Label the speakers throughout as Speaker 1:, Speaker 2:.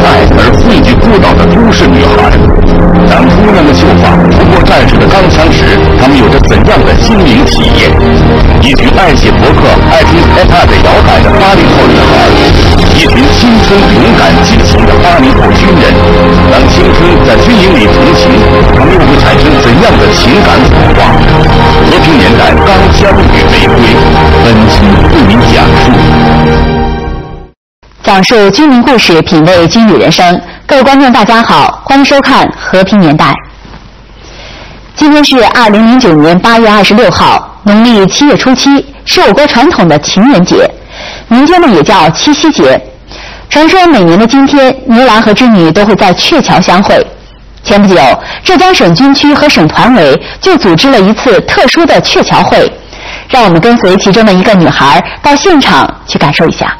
Speaker 1: 爱而畏惧孤岛的都市女孩。当姑娘的秀发拂过战士的钢枪时，她们有着怎样的心灵体验？一群爱写博客、爱听 iPad 摇摆的80后女孩，一群青春勇敢激情的80后军人。当青春在军营里同行，他们又会产生怎样的情感火花？和平年代钢枪与玫瑰，本期为您讲述。
Speaker 2: 讲述军民故事，品味军旅人生。各位观众大家好，欢迎收看《和平年代》。今天是2009年8月26号，农历7月初7，是我国传统的情人节，民间呢也叫七夕节。传说每年的今天，牛郎和织女都会在鹊桥相会。前不久，浙江省军区和省团委就组织了一次特殊的鹊桥会，让我们跟随其中的一个女孩到现场去感受一下。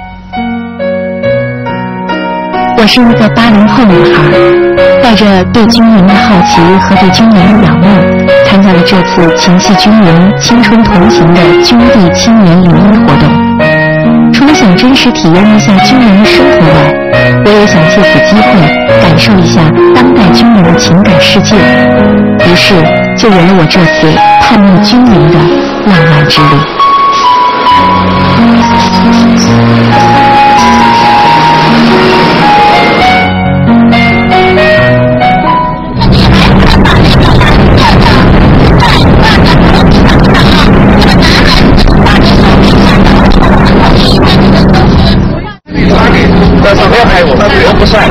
Speaker 2: 我是一个80后女孩，带着对军营的好奇和对军人的仰慕，参加了这次情系军营青春同行的军地青年联谊活动。除了想真实体验一下军人的生活外，我也想借此机会感受一下当代军人的情感世界，于是就有了我这次探秘军营的浪漫之旅。
Speaker 3: 但是不要拍我，我不帅。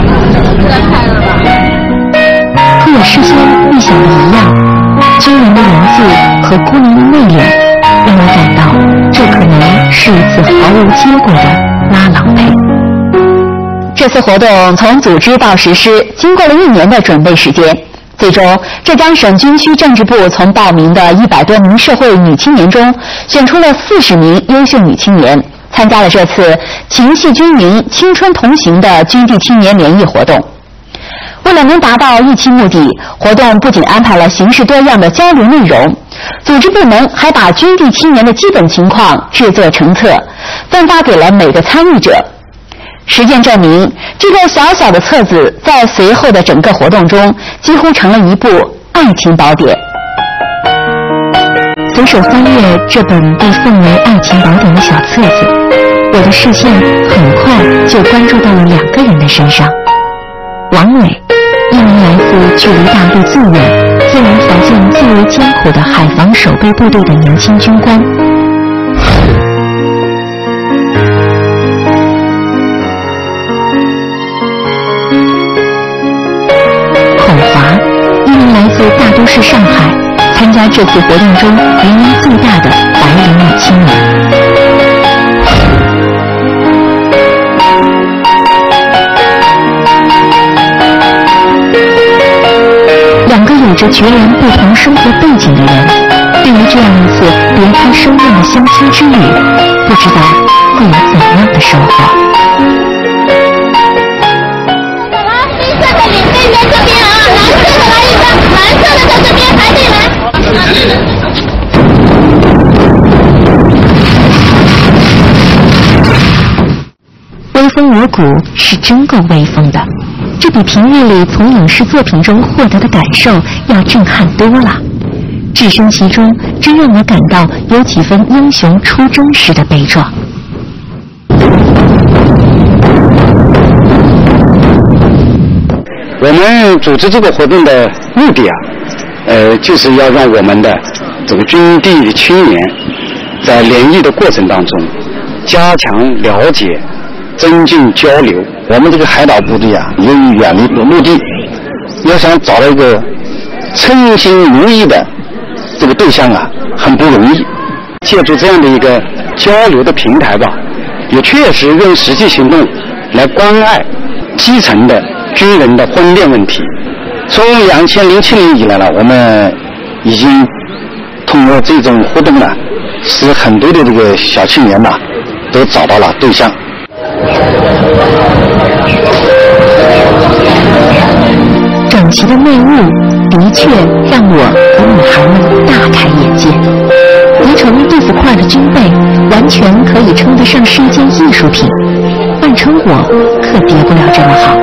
Speaker 2: 和我事先预想的一样，军人的严肃和姑娘的内敛，让我感到这可能是一次毫无结果的拉郎配。这次活动从组织到实施，经过了1年的准备时间。最终，浙江省军区政治部从报名的100多名社会女青年中，选出了40名优秀女青年，参加了这次情系军营青春同行的军地青年联谊活动。为了能达到预期目的，活动不仅安排了形式多样的交流内容，组织部门还把军地青年的基本情况制作成册，分发给了每个参与者。实践证明，这个小小的册子在随后的整个活动中，几乎成了一部爱情宝典。随手翻阅这本被奉为爱情宝典的小册子，我的视线很快就关注到了2个人的身上。王伟，一名来自距离大陆最远、自然条件最为艰苦的海防守备部队的年轻军官。孔华，一名来自大都市上海，参加这次活动中年龄最大的白领女青年。2个有着截然不同生活背景的人，对于这样一次别开生面的相亲之旅，不知道会有怎样的收获。
Speaker 4: 黑色的领队在这边啊，蓝色的来一张，蓝色的在这边排队来。威风锣鼓是真够威风的，这比平日里从影视作品中获得的感受要震撼多了。置身其中，真让我感到有几分英雄出征时的悲壮。
Speaker 3: 我们组织这个活动的目的就是要让我们的这个军地青年在联谊的过程当中加强了解、增进交流。我们这个海岛部队啊，由于远离陆地，要想找到一个称心如意的这个对象啊，很不容易。借助这样的一个交流的平台吧，也确实用实际行动来关爱基层的军人的婚恋问题。从2007年以来呢，我们已经通过这种活动呢，使很多的这个小青年呐都找到了对象。
Speaker 2: 整齐的内务的确让我和女孩们大开眼界。叠成豆腐块的军被，完全可以称得上是一件艺术品。换
Speaker 4: 换成我，可叠不了这么好。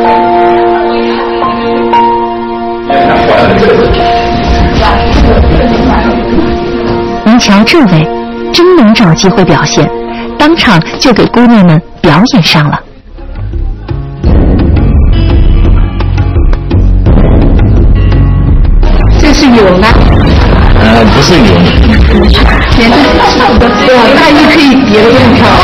Speaker 4: 您瞧这位，真能找机会表现，当场就给姑娘们表演上了。
Speaker 2: 这是有吗？
Speaker 1: 不是有。
Speaker 2: 天哪，我看你可以叠得更漂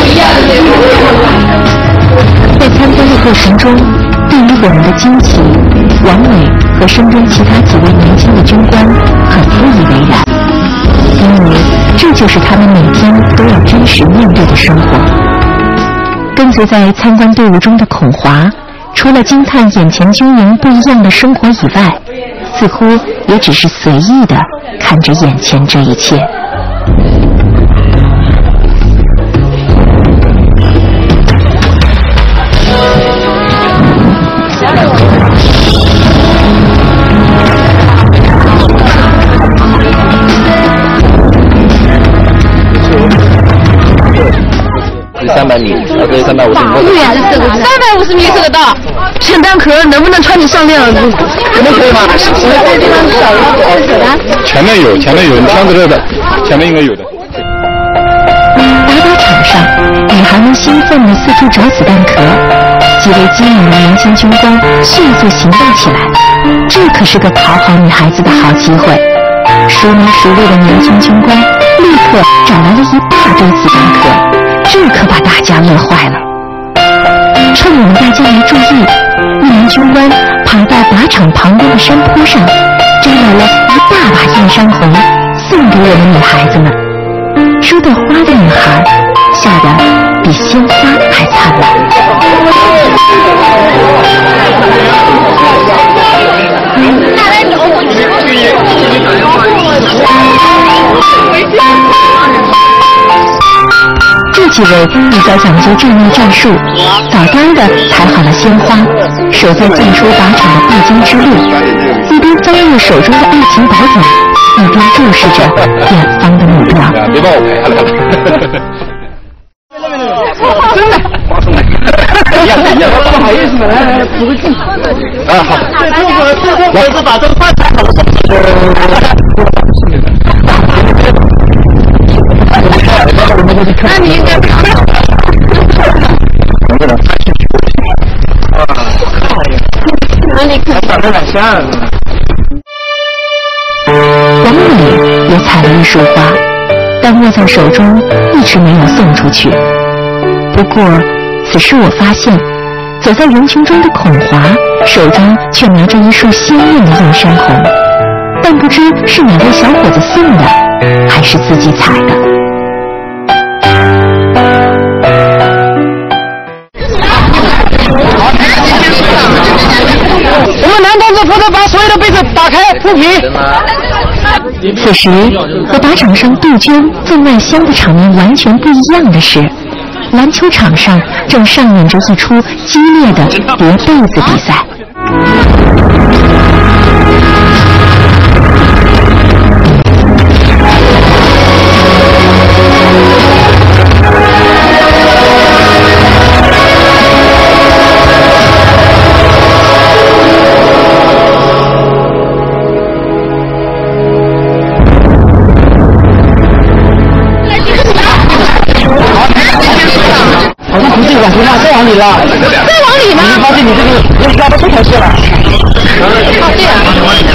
Speaker 2: 亮。
Speaker 4: 在参观的过程中，对于我们的惊奇，王伟和身边其他几位年轻的军官很不以为然，因为这就是他们每天都要真实面对的生活。跟随在参观队伍中的孔华，除了惊叹眼前军营不一样的生活以外，似乎也只是随意地看着眼前这一切。
Speaker 3: 300米，要对350米。
Speaker 2: 对呀，350米这个道，前单壳能不能穿你上链耳？
Speaker 3: 你们可以吗？前面有，你挑着这个，前面应该有的。
Speaker 4: 打场上，女孩们兴奋地四处找子弹壳，几位机敏的年轻军官迅速行动起来，这可是个讨好女孩子的好机会。熟门熟路的年轻军官立刻找来了一大堆子弹壳，这可把大家乐坏了。趁我们大家没注意，一名军官爬到靶场旁边的山坡上，摘来了一大把焰山红，送给我们女孩子们。收到花的女孩笑得比鲜花还灿烂。这几位比较讲究战略战术，早早的抬好了鲜花，守在进出靶场的必经之路，一边翻阅手中的爱情宝典，一边注视着远方的目标。
Speaker 3: 别帮我拍下来了。
Speaker 2: 真的，
Speaker 3: 不好意思，来，补个镜。啊，好。我是把这个饭拍好了。
Speaker 2: 那你应该不要走。
Speaker 3: 能不能拍进去？
Speaker 2: 哪里可以？
Speaker 3: 长得很像。
Speaker 4: 王美也采了一束花，但握在手中一直没有送出去。不过此时我发现，走在人群中的孔华手中却拿着一束鲜艳的焰山红，但不知是哪位小伙子送的，还是自己采的。
Speaker 2: 我们男同志负责把所有的被子打开铺平。
Speaker 4: 此时和靶场上杜鹃赠麦香的场面完全不一样的是，篮球场上正上演着一出激烈的叠被子比赛。
Speaker 3: 好像不是往回拉，再往里拉。
Speaker 2: 再往里吗？
Speaker 3: 你发现你这个拉到这条线了。
Speaker 2: 哦，对啊。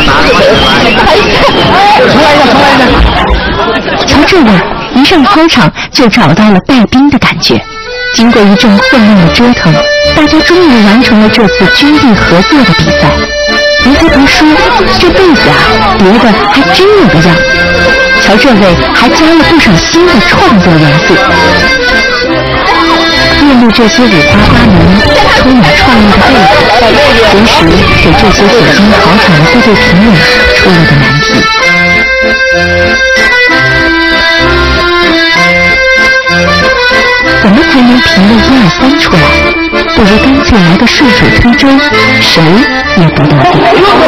Speaker 3: 重来一下。
Speaker 4: 瞧这位，一上操场就找到了带兵的感觉。经过一阵混乱的折腾，大家终于完成了这次军地合作的比赛。您还别说，这被子啊叠的还真有个样。瞧这位还加了不少新的创作元素。面对这些五花八门、充满创意的被子，同时给这些久经考场的部队评委出了个难题。怎么才能评个1、2、3出来？不如干脆来个顺水推舟，谁也不得罪。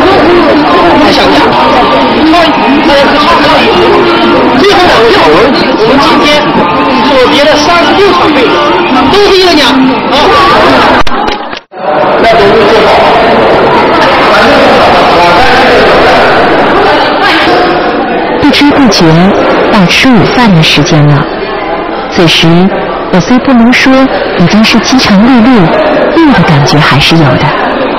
Speaker 3: 最后2位好人，我们今天所叠的36场被子都是一个娘。
Speaker 4: 觉到吃午饭的时间了。此时我虽不能说已经是饥肠辘辘，饿的感觉还是有的。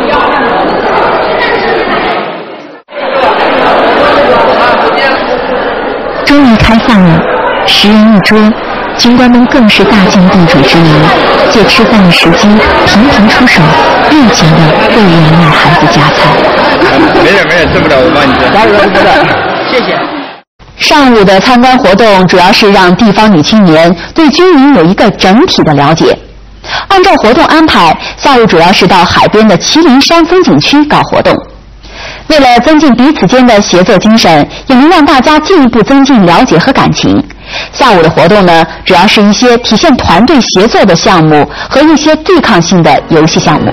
Speaker 4: 终于开饭了，10人一桌，军官们更是大尽地主之谊，借吃饭的时机频频出手，热情地喂人奶孩子夹菜。
Speaker 5: 没事，吃不了我帮你吃。加油，谢谢。
Speaker 6: 上午的参观活动主要是让地方女青年对军营有一个整体的了解。按照活动安排，下午主要是到海边的麒麟山风景区搞活动。为了增进彼此间的协作精神，也能让大家进一步增进了解和感情，下午的活动呢，主要是一些体现团队协作的项目和一些对抗性的游戏项目。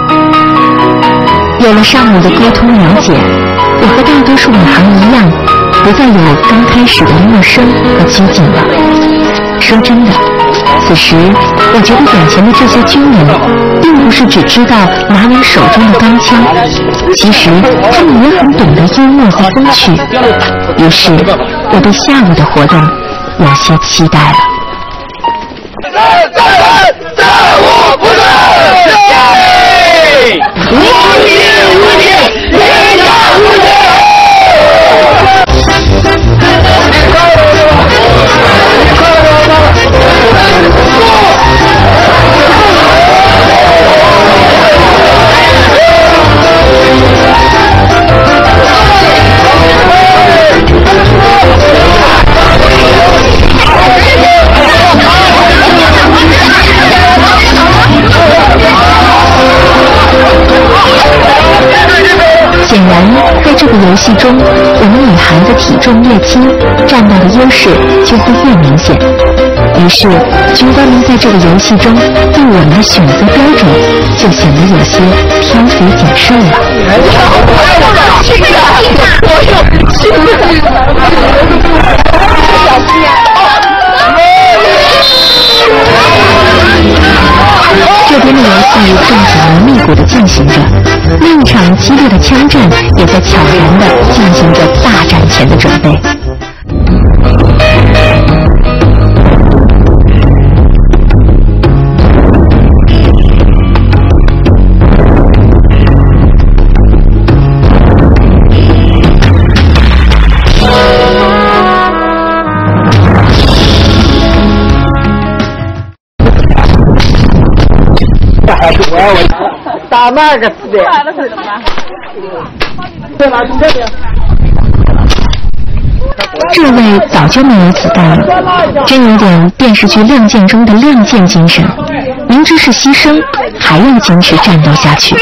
Speaker 4: 有了上午的沟通了解，我和大多数女孩一样，不再有刚开始的陌生和拘谨了。说真的，此时我觉得眼前的这些军人并不是只知道拿稳手中的钢枪，其实他们也很懂得幽默和风趣。于是我对下午的活动有些期待了。
Speaker 5: 在我不是无敌天下无敌。
Speaker 4: 显然，在这个游戏中，我们女孩子体重越轻，占到的优势就会越明显。于是，军官们在这个游戏中对我们的选择标准就显得有些挑肥拣瘦了。这边的游戏正紧锣密鼓地进行着，另一场激烈的枪战也在悄然地进行着大战前的准备。
Speaker 5: 打那个死的。
Speaker 4: 这位早就没有子弹了，真有点电视剧《亮剑》中的亮剑精神，明知是牺牲，还要坚持战斗下去。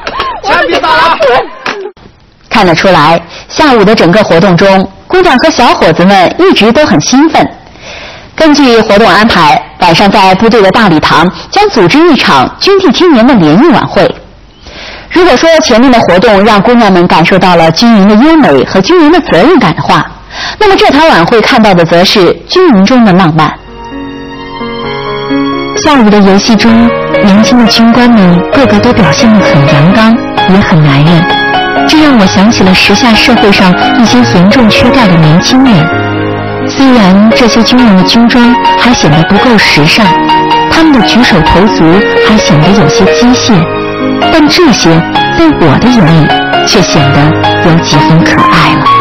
Speaker 6: 看得出来，下午的整个活动中，姑娘和小伙子们一直都很兴奋。根据活动安排，晚上在部队的大礼堂将组织一场军地青年的联谊晚会。如果说前面的活动让姑娘们感受到了军营的优美和军人的责任感的话，那么这场晚会看到的则是军营中的浪漫。
Speaker 4: 下午的游戏中，年轻的军官们个个都表现得很阳刚，也很男人，这让我想起了时下社会上一些严重缺钙的年轻人。虽然这些军人的军装还显得不够时尚，他们的举手投足还显得有些机械，但这些在我的眼里却显得有几分可爱了。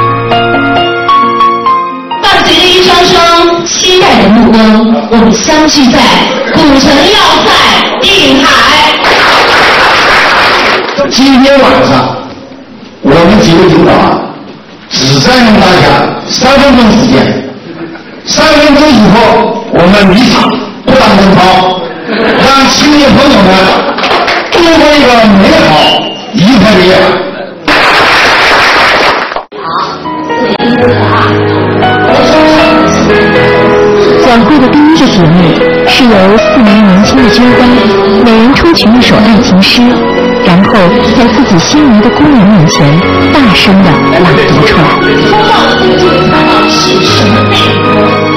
Speaker 7: 伴随着一双双期待的目光，我们相聚在古城要塞定海。
Speaker 8: 今天晚上，我们几位领导只占用大家3分钟时间，3分钟以后我们离场，不当真操，让青年朋友们度过一个美好愉快的夜晚。
Speaker 4: 晚会的第一个节目是由4名年轻的军官每人抽取一首爱情诗，然后在自己心仪的姑娘面前大声地朗读出来。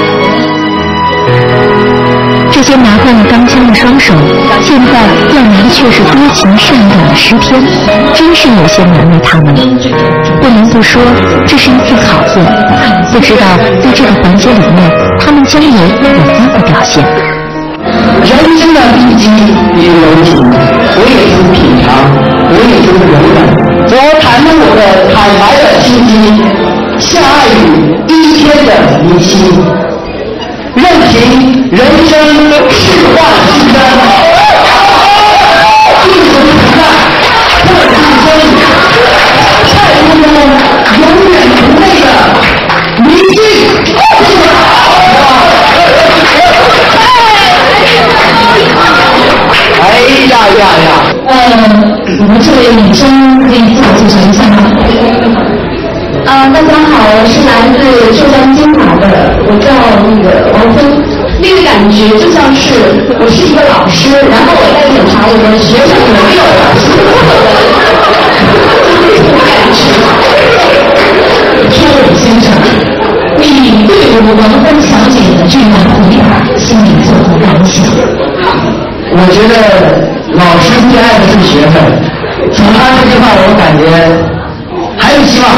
Speaker 4: 这些拿惯了钢枪的双手，现在要拿着却是多情善感的诗篇，真是有些难为他们了。不能不说，这是一次考验。不知道在这个环节里面，他们将有怎样的表现？
Speaker 9: 人生的历经也有情，我也曾品尝，我也曾容忍。我袒露我的坦白的心机，下爱与一天的迷信，任凭人生事换新生，一存不在，破镜生，太空中永远不累的迷信。哎呀呀呀！
Speaker 7: 我们这位女生可以自我介绍一下吗？大家好，我是来自浙江金华的，我叫王芬。那个感觉就像是我是一个老师，然后我在检查我的学生有没有这种感觉。说武先生，你对我王芬小姐的这样回答，心里作何感想？
Speaker 9: 我觉得老师最爱的是学生，从他这句话我感觉还有希望。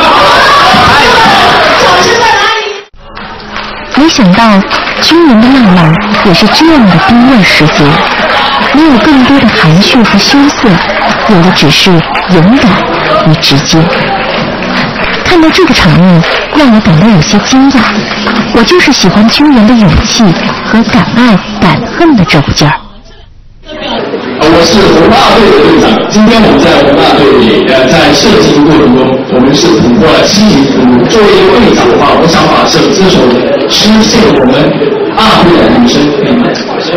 Speaker 7: 老师在哪里？
Speaker 4: 没想到军人的浪漫也是这样的冰味十足，没有更多的含蓄和羞涩，有的只是勇敢与直接。看到这个场面，让我感到有些惊讶。我就是喜欢军人的勇气和敢爱敢恨的这股劲儿。
Speaker 8: 我是红大队的队长。今天我们在红大队里，在设计的过程中，我们是通过了七级服务。作为一个队长的话，我想把这首诗献给我们二队的女生朋友们。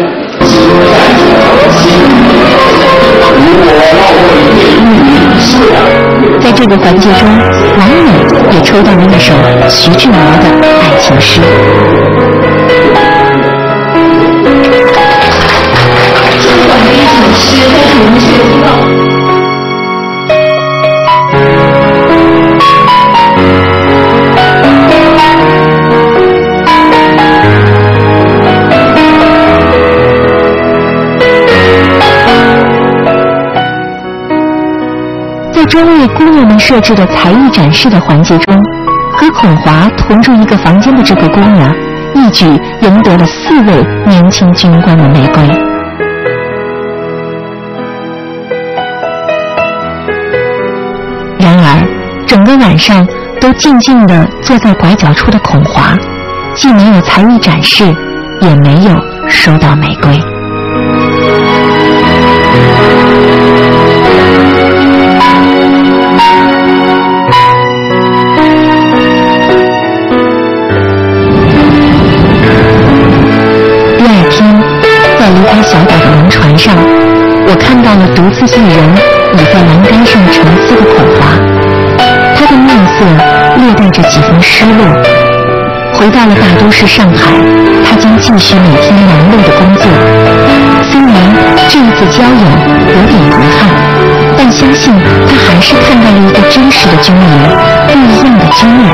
Speaker 4: 在这个环节中，王冕也抽到了一首徐志摩的爱情诗。
Speaker 7: 这短的一首诗，但是我们却听到。
Speaker 4: 在专为姑娘们设置的才艺展示的环节中，和孔华同住一个房间的这个姑娘，一举赢得了4位年轻军官的玫瑰。然而，整个晚上都静静地坐在拐角处的孔华，既没有才艺展示，也没有收到玫瑰。在离开小岛的轮船上，我看到了独自一人倚在栏杆上沉思的孔华，他的面色略带着几分失落。回到了大都市上海，他将继续每天忙碌的工作。虽然这一次交友有点遗憾，但相信他还是看到了一个真实的军营，不一样的军人。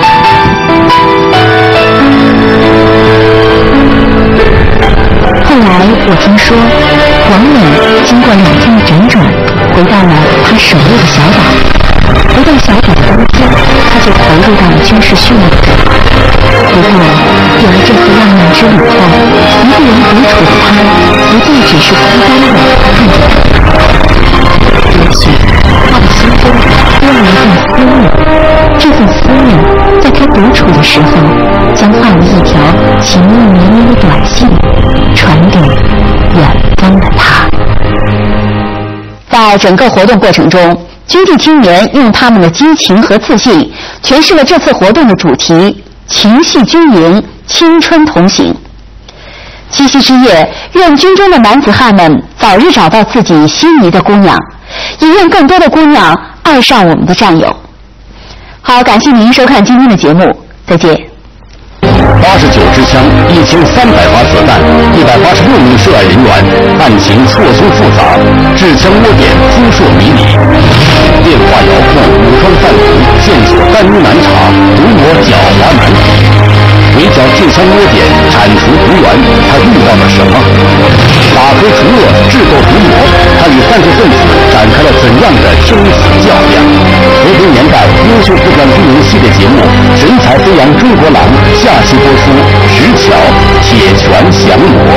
Speaker 4: 后来我听说，王冕经过2天的辗转，回到了他守卫的小岛。回到小岛的当天，他就投入到了军事训练中。不过，有了这次浪漫之旅后，一个人独处的他，不再只是孤单的看着他。也许他的心中多了一份思念，这份思念在他独处的时候，将化为一条情意绵绵的短信，传给远方的他。
Speaker 6: 在整个活动过程中，军地青年用他们的激情和自信诠释了这次活动的主题：情系军营，青春同行。七夕之夜，愿军中的男子汉们早日找到自己心仪的姑娘，也愿更多的姑娘爱上我们的战友。好，感谢您收看今天的节目，再见。
Speaker 1: 89支枪，1300发子弹，186名涉案人员，案情错综复杂，制枪窝点扑朔迷离，电话遥控武装贩毒，线索单一难查，毒魔狡猾难抵，围剿制枪窝点，铲除毒员，他遇到了什么？打黑除恶，智斗毒魔，他与犯罪分子展开了怎样的生死较量？和平年代优秀自传军人系列节目《神采飞扬中国狼》下期播出，石桥铁拳降魔。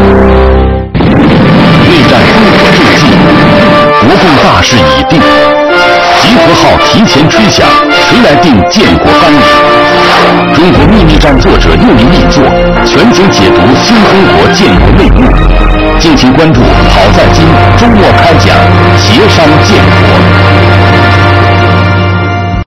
Speaker 1: 内战中国志记，国共大势已定，集合号提前吹响，谁来定建国纲领？中国秘密战作者又一力作，全景解读新中国建国内幕。敬请关注好在今周末开讲，协商建国。